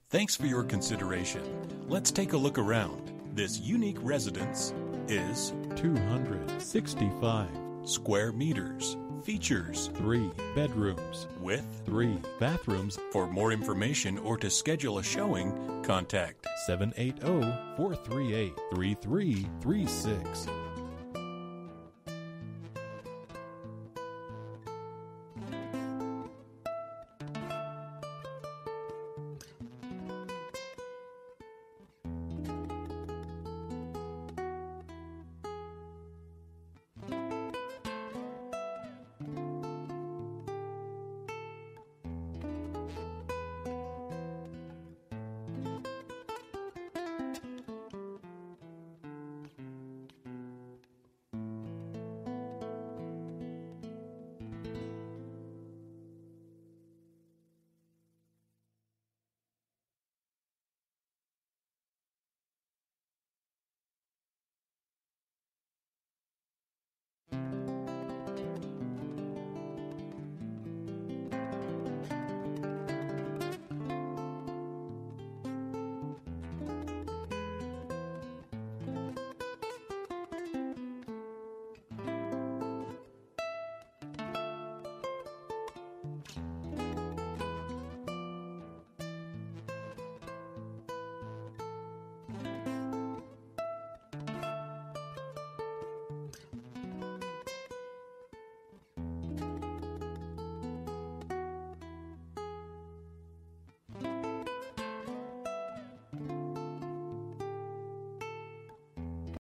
Thanks for your consideration. Let's take a look around. This unique residence is 265 square meters. Features 3 bedrooms with 3 bathrooms. For more information or to schedule a showing, contact 780-438-3336.